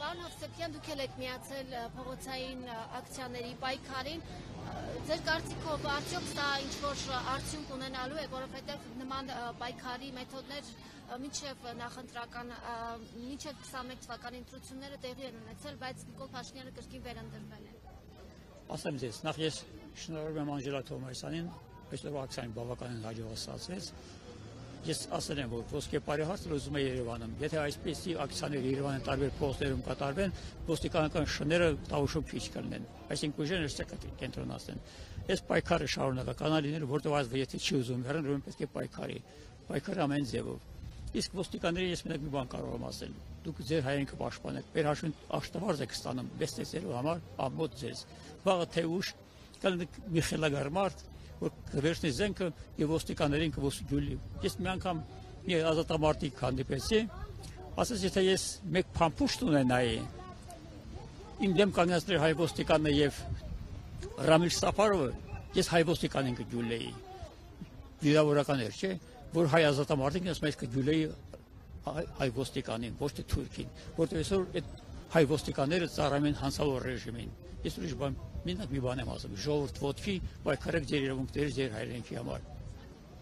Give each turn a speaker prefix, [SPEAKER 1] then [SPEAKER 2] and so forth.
[SPEAKER 1] Պարոն Հովսեփյան, դուք եք միացել փողոցային ակցիաների պայքարին։ Ձեր կարծիքով արդյոք սա ինչ-որ արդյունք ունենալու է, որովհետև նման պայքարի մեթոդներ մինչև նախընտրական, մինչև 21 թվականի ընտրությունները տեղի են ունեցել, բայց Նիկոլ Փաշինյանը կրկին վերընտրվել է։
[SPEAKER 2] Ասեմ ձեզ, նախ ես շնորհավորում եմ Անժելա Թոմասյանին, այսօրվա ակցիան բավականին հաջող ստացվեց։ Ես ասել եմ, որ ոսկեպարի հարցը ուզում է Երևանում։ Եթե այսպեսի ակցիաներ Երևանի տարբեր փողոցներում կատարվեն, ոստիկանական շները տավուշում քիչ կլինեն։ Այսինքն ուժերը ստեղ կենտրոնացնեն։ Այս պայքարը շարունակական լինելու, որտեղ ազգը եթե չի ուզում հեռան, ուրեմն պետք է պայքարի։ Պայքարը ամեն ձևով։ Իսկ ոստիկանների ես մենակ մի բան կարող եմ ասել։ Դուք ձեր հայրենիքը պաշտպանեք, վերհաշուն աշտավարձ եք ստանում, բեստեսելու համար ամոթ ձեզ։ Վաղը թե ուշ կլինի մի խելագար մարդ, որ կվերցնի զենքը եւ ոստիկաններին կոսուգյուլի։ Ես մի անգամ մի ազատամարտիկ հանդիպեցի, ասես եթե ես մեկ փամփուշտ ունենայի, իմ դեմ կանգնեցներ հայ ոստիկանը եւ Ռամիլ Սաֆարովը, ես հայ ոստիկանին կգյուլեի։ Վիրավորական էր, չէ՞, որ հայ ազատամարտիկն ասում է կգյուլեի հայ ոստիկանին, ոչ թե թուրքին, որտեղ այսօր այդ հայ ոստիկանները ծառայում են հանցավոր ռեժիմին։ Ես ուրիշ բան, մենակ մի բան եմ ասում, ժողովուրդ ոտքի պայքարեք ձեր իրավունքների, ձեր հայրենիքի համար։